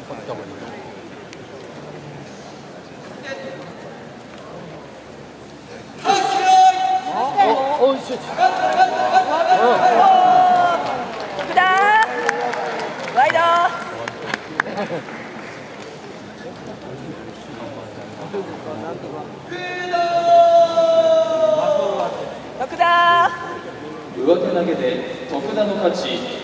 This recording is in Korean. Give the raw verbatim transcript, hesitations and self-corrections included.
어, 씨. 福田ワイド徳田上手投げで徳田の勝ち。